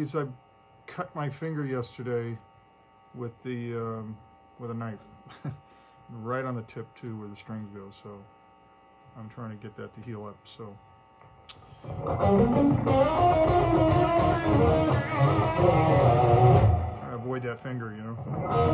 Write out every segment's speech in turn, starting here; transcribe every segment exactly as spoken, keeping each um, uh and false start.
these, I cut my finger yesterday with the um, with a knife, right on the tip too, where the strings go. So I'm trying to get that to heal up. So. Trying to avoid that finger, you know.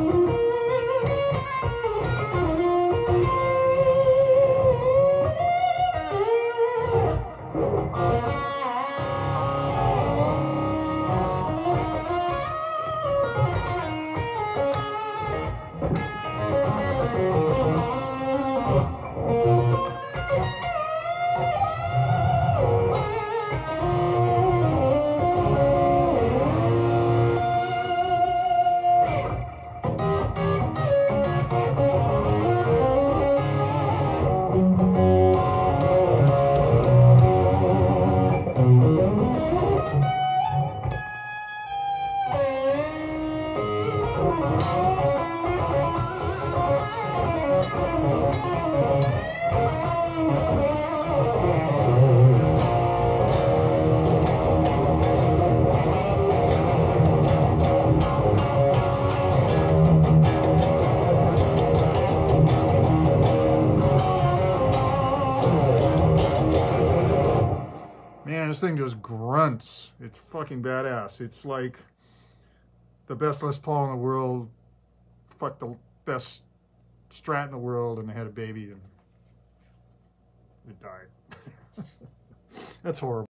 Man, this thing just grunts. It's fucking badass. It's like the best Les Paul in the world, fuck the best Strat in the world, and they had a baby and it died. That's horrible.